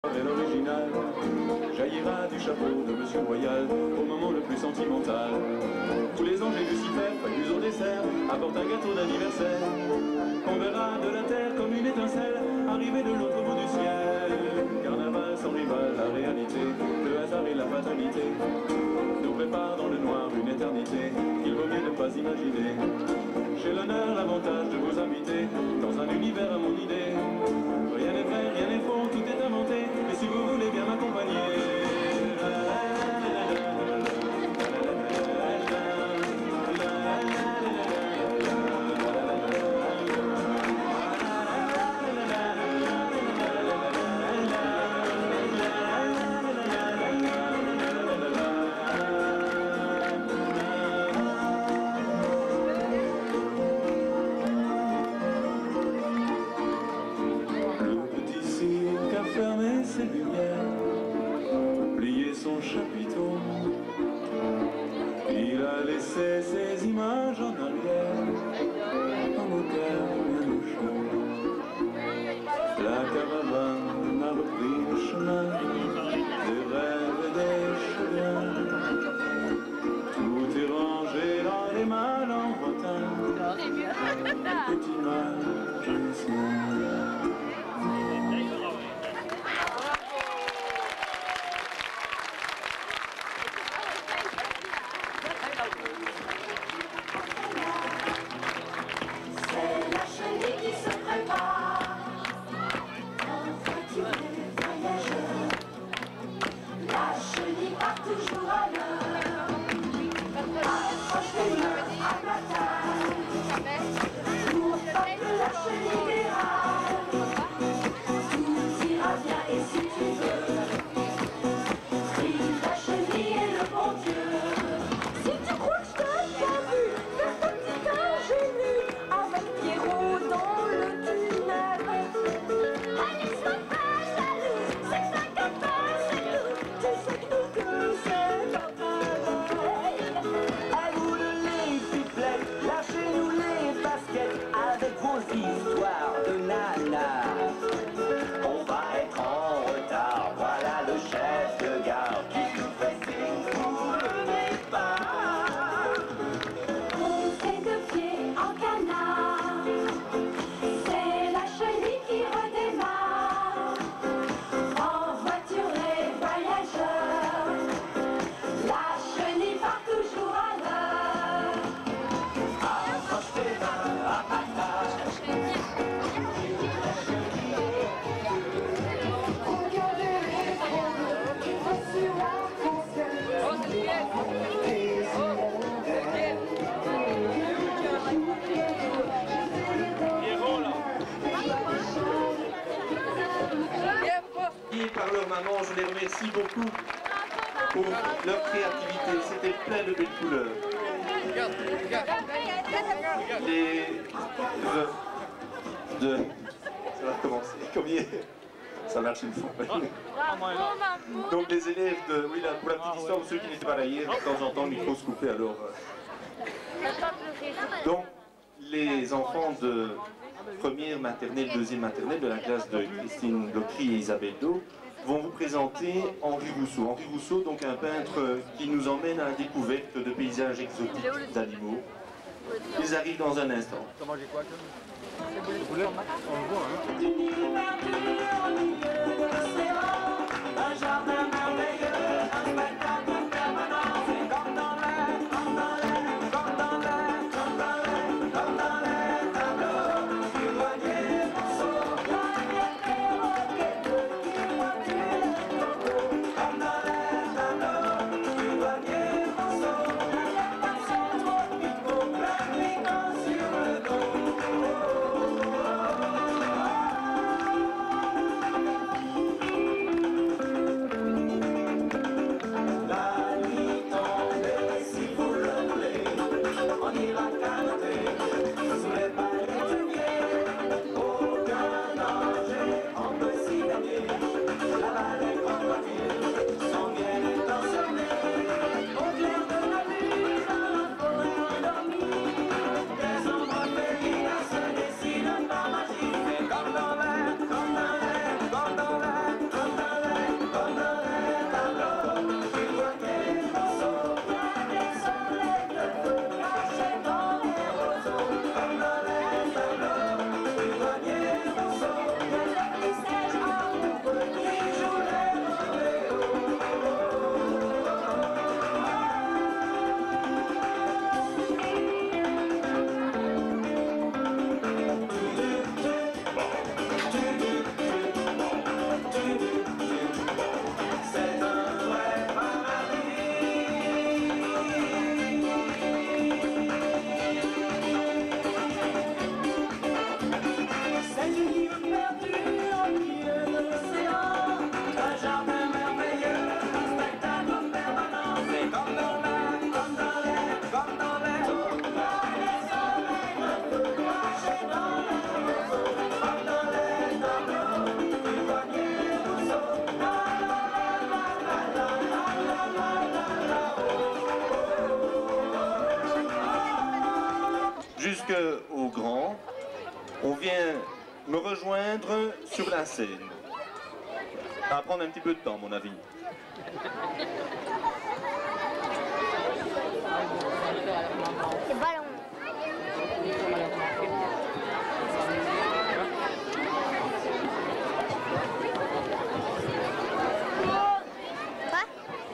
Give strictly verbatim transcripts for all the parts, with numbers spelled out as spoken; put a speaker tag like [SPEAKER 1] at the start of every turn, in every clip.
[SPEAKER 1] Et l'original jaillira du chapeau de Monsieur Royal au moment le plus sentimental. Tous les ans j'ai Lucifer, prévus au dessert, apporte un gâteau d'anniversaire. On verra de la terre comme une étincelle arriver de l'autre bout du ciel. Carnaval sans rival, la réalité, le hasard et la fatalité nous préparent dans le noir une éternité qu'il vaut mieux ne pas imaginer. J'ai l'honneur, l'avantage de vous inviter dans un univers à mon idée. Rien n'est vrai, rien n'est faux, tout est inventé, mais si vous voulez bien m'accompagner. Fermer ses lumières, plier son chapiteau, il a laissé ses images en arrière, dans nos cœurs bien au chaud. La caravane a repris le chemin des rêves et des chagrins. Tout est rangé dans les malles en rotin, petit mal innocent.
[SPEAKER 2] Toujours à l'heure, accrochez-le à ma taille, pour pas que la chenille déraille. Tout ira bien et si tu veux, prie la chenille et le bon Dieu. Si tu crois que je t'ai pas vu faire ta petite ingénue avec Pierrot dans le tunnel, allez, sois pas jaloux, c'est que ça comme pas chez nous, tu sais que nous deux c'est pas pareil.
[SPEAKER 3] À vous les pipelettes, lâchez-nous les baskets avec vos histoires de nana. On va être en retard, voilà le chef de gare qui nous fait signe pour le départ.
[SPEAKER 2] On fait deux pieds en canard, c'est la chenille qui redémarre. En voiture et voyageurs, la chenille part toujours à l'heure.
[SPEAKER 3] Accroche tes mains à partage.
[SPEAKER 2] Regardez les grands qui vont sur l'arc-en-ciel.
[SPEAKER 4] Et par leur maman, je les remercie beaucoup pour leur créativité. C'était plein de belles couleurs. Les de ça va recommencer. Comme hier. Ça marche une fois. Donc les élèves de oui là, pour la petite histoire, pour ceux qui n'étaient pas là hier, de temps en temps le micro se coupait alors. euh. Donc les enfants de première maternelle, deuxième maternelle de la classe de Christine Locry et Isabelle Do vont vous présenter Henri Rousseau. Henri Rousseau, donc un peintre qui nous emmène à la découverte de paysages exotiques d'animaux. Ils arrivent dans un instant.
[SPEAKER 3] Un jardin merveilleux, un spectacle permanent. C'est comme dans l'air, comme dans l'air, comme dans l'air, comme dans l'air, comme dans l'air tableau. Éloignez Rousseau, dernier perroquet bleu qui voiture le coco. Comme dans l'air tableau, éloignez Rousseau, derrière passion tropicaux, planiquant sur le dos.
[SPEAKER 4] qu'aux grands, on vient me rejoindre sur la scène. Ça va prendre un petit peu de temps, à mon avis.
[SPEAKER 2] C'est ballon. Quoi?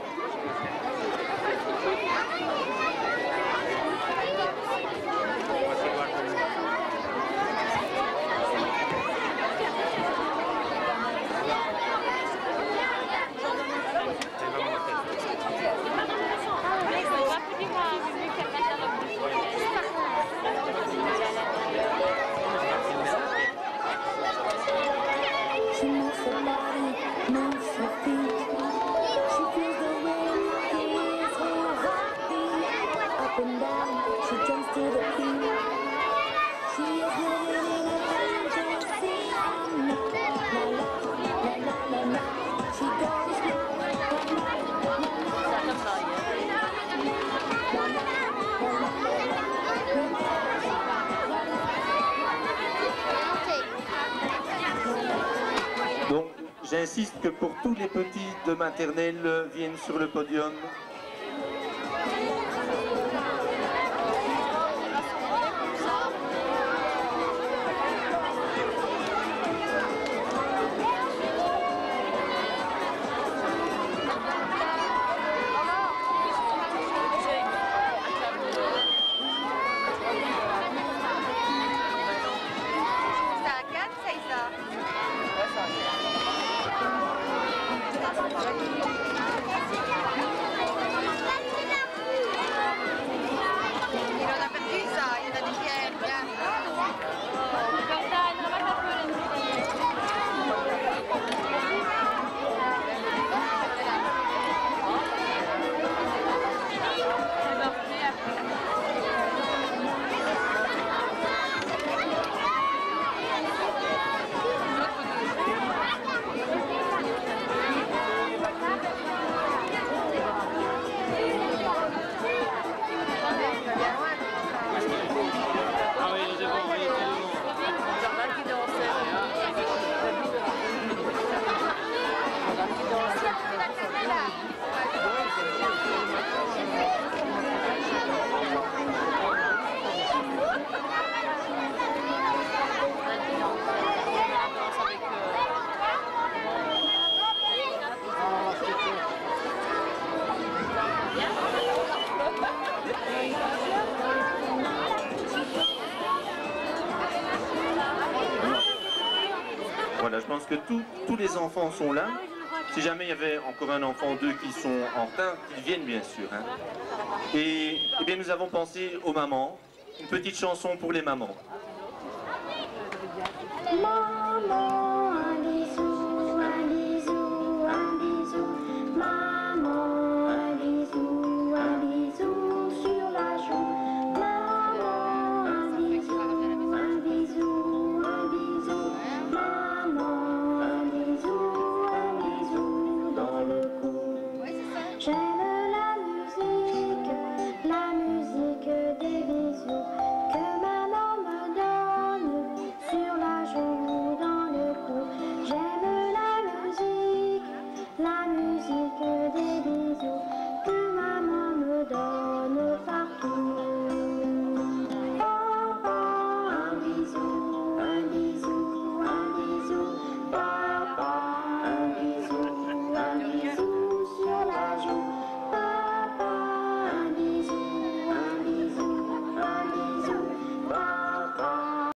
[SPEAKER 5] She moves her body, moves her feet. She feels the wind, hears her heartbeat. Up and down, she jumps to the beat. She is living in a fantasy. La la la la la la. She goes la la la
[SPEAKER 4] Donc, j'insiste que pour tous les petits de maternelle viennent sur le podium. Voilà, je pense que tout- tous les enfants sont là. Si jamais il y avait encore un enfant ou deux qui sont en retard, qu'ils viennent bien sûr. Hein. Et, eh bien, nous avons pensé aux mamans, une petite chanson pour les mamans.
[SPEAKER 5] Maman.